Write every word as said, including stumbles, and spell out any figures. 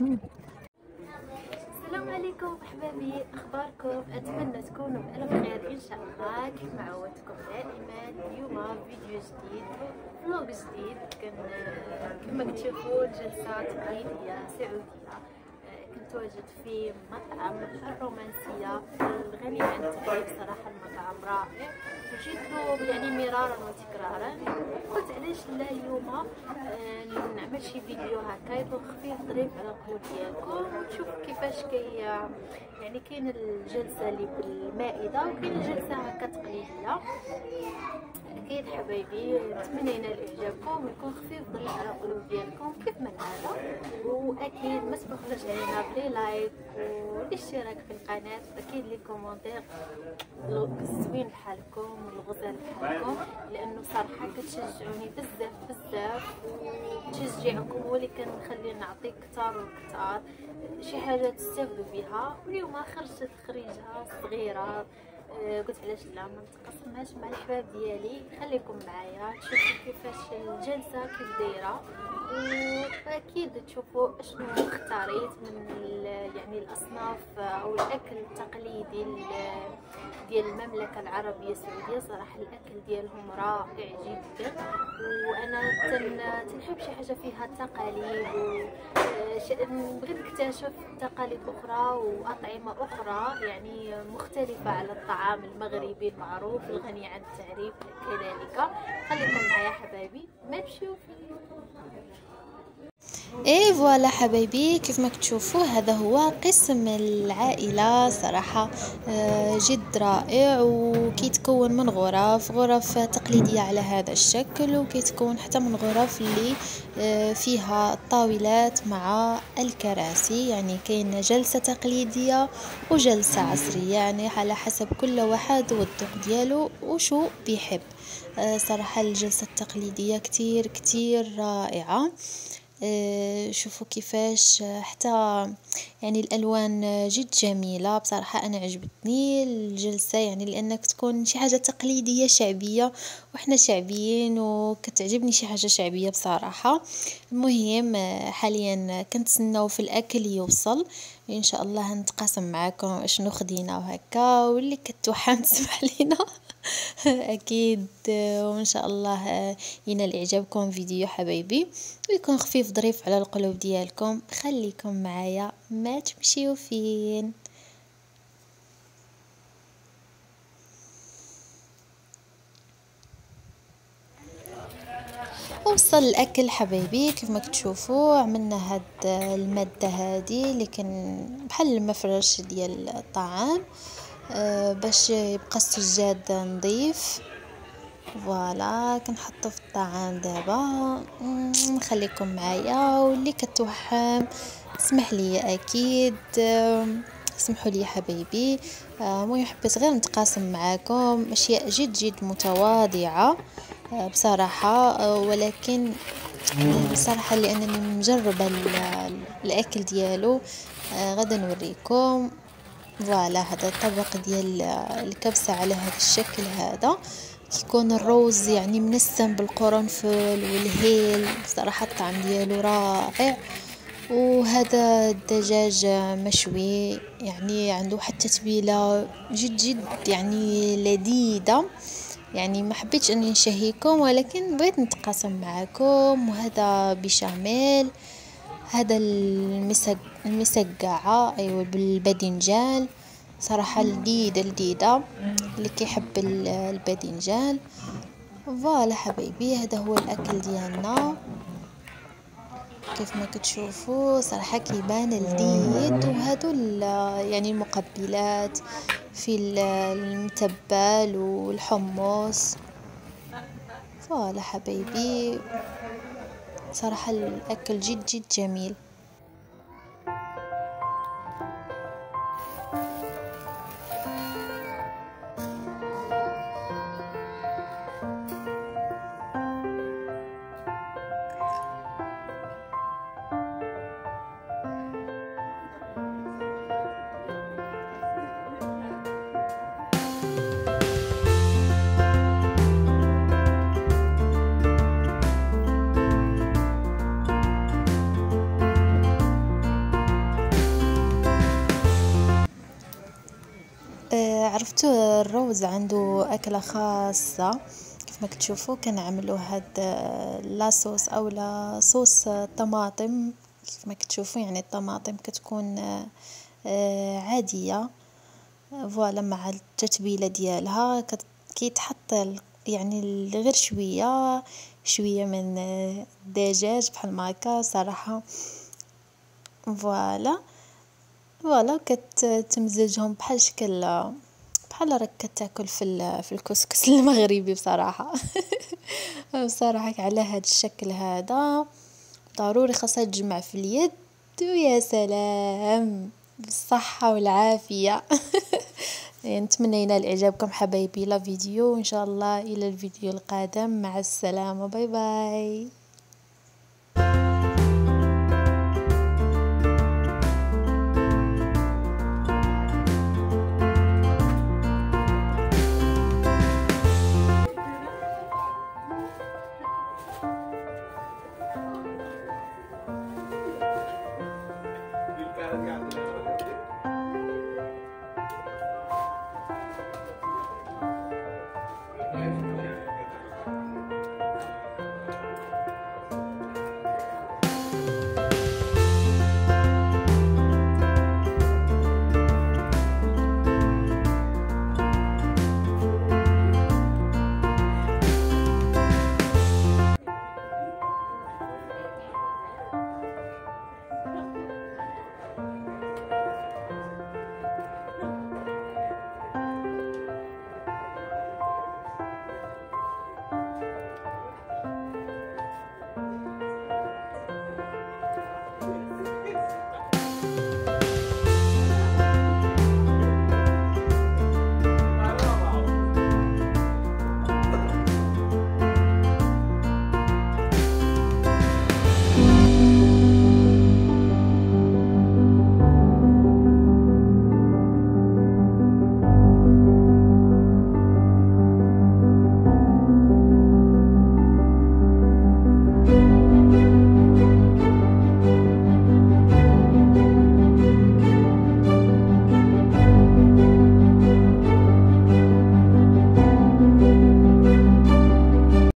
السلام عليكم احبابي، اخباركم؟ اتمنى تكونوا بألف خير ان شاء الله. كيف ما عودتكم دائما اليوم فيديو جديد، فلوق جديد. كان كما كتشوفوا الجلسه تقليديه سعوديه. كنت واجد في مطعم الرومانسيه الغني عن التعريف، صراحه المطعم رائع وجيت له يعني مرارا وتكرارا. قلت علاش لا اليوم نعمل شي فيديو هكا يكون خفيف ظريف على القلوب ديالكم، وتشوفوا كيفاش كي يعني كاين الجلسه اللي بالمائده وكاين الجلسه هكا تقليديه. اكيد حبايبي نتمنى ينال اعجابكم ويكون خفيف ظريف على القلوب ديالكم كيف ما العاده. واكيد ما تبخلوش علينا بلي لايك والاشتراك في القناه، واكيد لي كومونتير زوين بحالكم والغزال بحالكم، لانه صراحه كتشجعوني بزاف بزاف وتشجيعكم هو اللي كنخلي نعطي كثار وكثار شي حاجه تستافدوا بها. واليوم خرجت خريجه صغيره، قلت علاش لا ما نتقاسمهاش مع الحباب ديالي. خليكم معايا تشوفوا كيفاش الجلسه كيف دايره، واكيد تشوفوا اشنو اختاريت من يعني الاصناف او الاكل التقليدي ديال المملكه العربيه السعوديه. صراحه الاكل ديالهم رائع جدا، وانا تنحب شي حاجه فيها تقاليد، وبغيت نكتشف تقاليد اخرى واطعمه اخرى يعني مختلفه على الطعام المغربي المعروف الغني عن التعريف. كذلك خليكم معايا حبايبي، ما تمشيو فيه. ايه فوالا حبايبي، كيف ما تشوفوا هذا هو قسم العائلة. صراحة جد رائع، وكيتكون من غرف غرف تقليدية على هذا الشكل، وكيتكون حتى من غرف اللي فيها الطاولات مع الكراسي. يعني كاين جلسة تقليدية وجلسة عصرية، يعني على حسب كل واحد والذوق ديالو وشو بيحب. صراحة الجلسة التقليدية كتير كتير رائعة. أه شوفوا كيفاش حتى يعني الالوان جد جميله. بصراحه انا عجبتني الجلسه، يعني لانك تكون شي حاجه تقليديه شعبيه، وحنا شعبيين وكتعجبني شي حاجه شعبيه بصراحه. المهم حاليا كنتسناو في الاكل يوصل، ان شاء الله نتقاسم معكم اشنو خدينا وهكا، واللي كتوحم تسمح لينا اكيد. وان شاء الله ينال اعجابكم فيديو حبايبي، ويكون خفيف ظريف على القلوب ديالكم. خليكم معايا ما تمشيو فين. وصل الاكل حبايبي، كيف ما تشوفوا عملنا هاد الماده هذه اللي كان بحال المفرش ديال الطعام أه باش يبقى السجاد نظيف. فوالا كنحطو في الطعام دابا. نخليكم معايا، واللي كتوحم اسمح لي اكيد اسمحوا لي حبايبي. المهم حبيت غير نتقاسم معاكم اشياء جد جد متواضعه بصراحه، ولكن بصراحه لانني مجربه الاكل ديالو غدا نوريكم. فوالا هذا الطبق ديال الكبسه على هذا الشكل. هذا كيكون الروز يعني منسم بالقرنفل والهيل، بصراحه الطعم ديالو رائع. وهذا الدجاج مشوي يعني عنده حتى تتبيله جد جد يعني لذيذه. يعني ما حبيتش اني نشهيكم، ولكن بغيت نتقاسم معكم. وهذا بشاميل، هذا المسق المسقعه ايوه بالباذنجان، صراحه لذيذه لذيذه اللي كيحب الباذنجان. فوالا حبايبي هذا هو الاكل ديالنا كيف ما كتشوفوا. صراحه كيبان لذيذ. وهادو يعني المقبلات في المتبل والحمص. فوالا حبايبي صراحه الاكل جد جد جميل. الروز عنده أكلة خاصة كيف ما تشوفوا. كنعملوا هاد لاصوص او لا صوص طماطم كيف ما تشوفوا، يعني الطماطم كتكون عادية فوالا مع التتبيله ديالها. كيتحط يعني غير شويه شويه من الدجاج بحال ما هكا صراحه فوالا فوالا كتمزجهم بحال شكل بحال راك كتاكل في في الكسكس المغربي بصراحه. بصراحه على هذا الشكل هذا ضروري خاصها تجمع في اليد، ويا سلام بالصحه والعافيه. نتمنى ينال اعجابكم حبايبي لا فيديو، وان شاء الله الى الفيديو القادم. مع السلامه، باي باي.